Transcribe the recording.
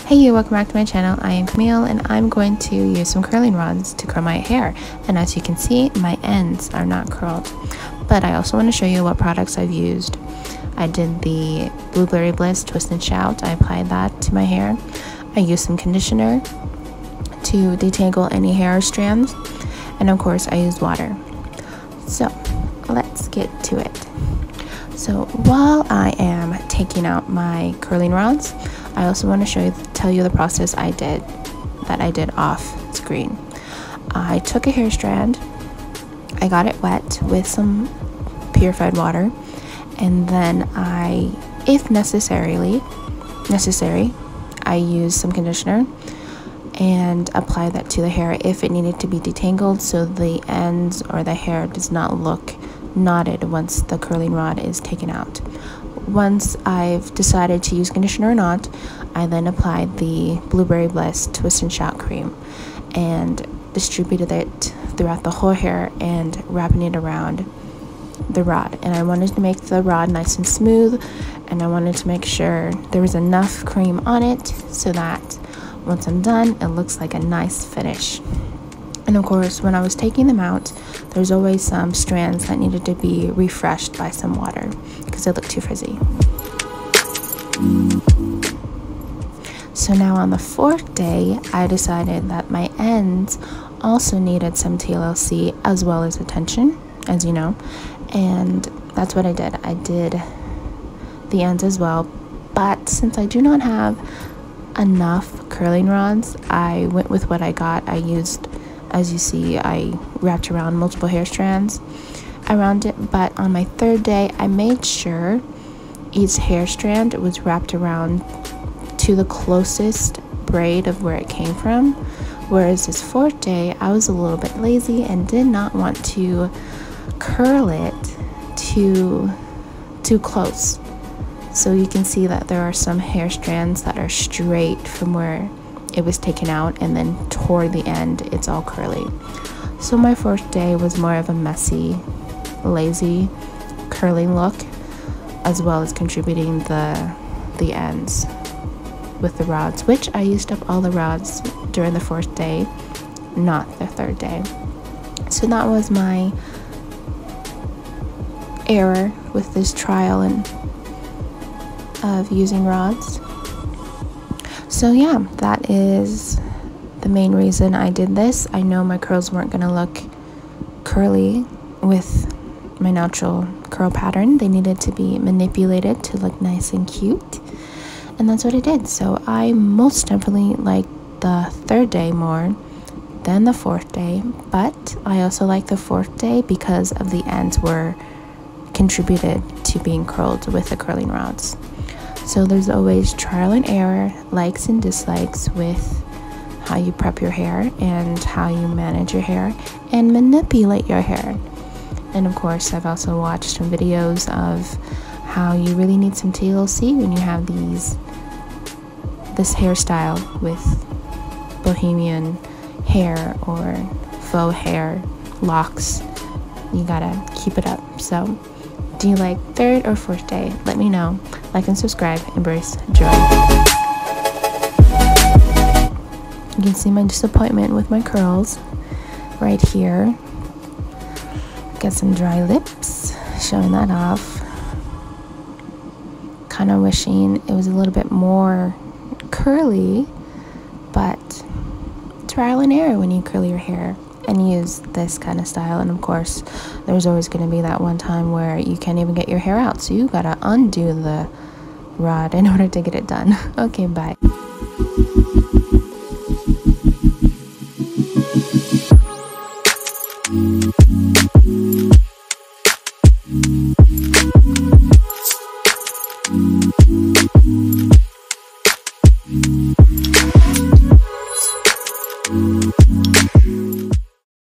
Hey you, welcome back to my channel. I am Camille and I'm going to use some curling rods to curl my hair, and as you can see my ends are not curled. But I also want to show you what products I've used. I did the Blueberry Bliss Twist and Shout. I applied that to my hair. I used some conditioner to detangle any hair strands, and of course I used water. So let's get to it. So while I am taking out my curling rods, I also want to tell you the process I did off screen. I took a hair strand, I got it wet with some purified water, and then if necessary, I used some conditioner and applied that to the hair if it needed to be detangled, so the ends or the hair does not look knotted once the curling rod is taken out. Once I've decided to use conditioner or not, I then applied the Blueberry Bliss Twist and Shout cream and distributed it throughout the whole hair and wrapping it around the rod. And I wanted to make the rod nice and smooth, and I wanted to make sure there was enough cream on it so that once I'm done, it looks like a nice finish. And of course, when I was taking them out, there's always some strands that needed to be refreshed by some water because they look too frizzy. So now on the fourth day, I decided that my ends also needed some TLC as well as attention, as you know, and that's what I did. I did the ends as well, but since I do not have enough curling rods, I went with what I got. I used, as you see, I wrapped around multiple hair strands around it, but on my third day I made sure each hair strand was wrapped around to the closest braid of where it came from, whereas this fourth day I was a little bit lazy and did not want to curl it too close. So you can see that there are some hair strands that are straight from where it was taken out, and then toward the end it's all curly. So my fourth day was more of a messy, lazy curling look, as well as contributing the ends with the rods, which I used up all the rods during the fourth day, not the third day. So that was my error with this trial and of using rods. So yeah, that is the main reason I did this. I know my curls weren't gonna look curly with my natural curl pattern. They needed to be manipulated to look nice and cute, and that's what I did. So I most definitely liked the third day more than the fourth day, but I also like the fourth day because of the ends were contributed to being curled with the curling rods. So there's always trial and error, likes and dislikes with how you prep your hair and how you manage your hair and manipulate your hair. And of course, I've also watched some videos of how you really need some TLC when you have this hairstyle with bohemian hair or faux hair locks. You gotta keep it up. So do you like third or fourth day? Let me know. Like and subscribe. Embrace joy. You can see my disappointment with my curls right here. Got some dry lips, showing that off. Kind of wishing it was a little bit more curly, but trial and error when you curl your hair and use this kind of style. And of course, there's always going to be that one time where you can't even get your hair out, so you gotta undo the rod in order to get it done. Okay, bye.